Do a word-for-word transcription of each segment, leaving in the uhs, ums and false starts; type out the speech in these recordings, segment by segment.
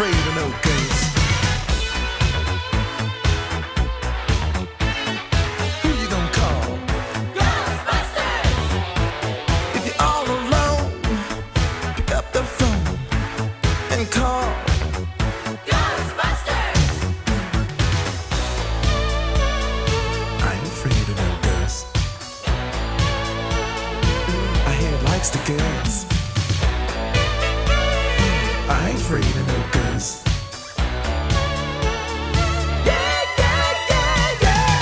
afraid of no ghosts. Who you gonna call? Ghostbusters! If you're all alone, pick up the phone and call Ghostbusters! I ain't afraid of no ghosts. I hear it likes the girls. I ain't afraid of no ghosts. Yeah, yeah, yeah, yeah.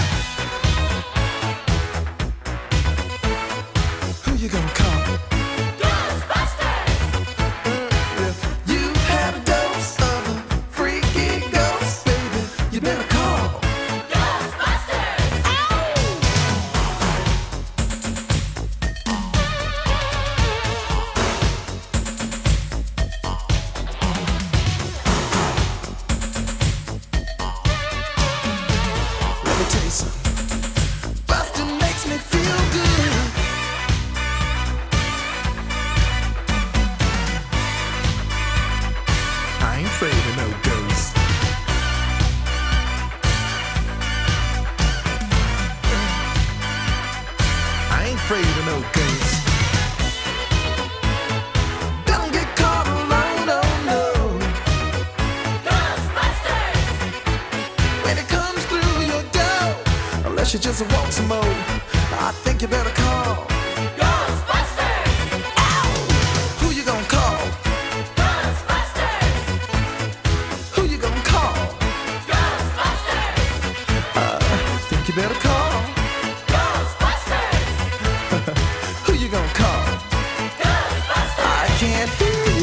Who you gonna call? Ghostbusters! If you have a dose of a freaky ghost, baby, you better call Ghostbusters! Let me tell you something. Bustin' makes me feel good. I ain't afraid of no ghosts. I ain't afraid of no ghosts. Don't get caught alone, oh no. Ghostbusters! When it comes through your door, unless you just want some more, I think you better call. Ghostbusters! Ow! Who you gonna call? Ghostbusters! Who you gonna call? Ghostbusters! Think you better call. Ghostbusters! Who you gonna call? Ghostbusters! I can't hear you.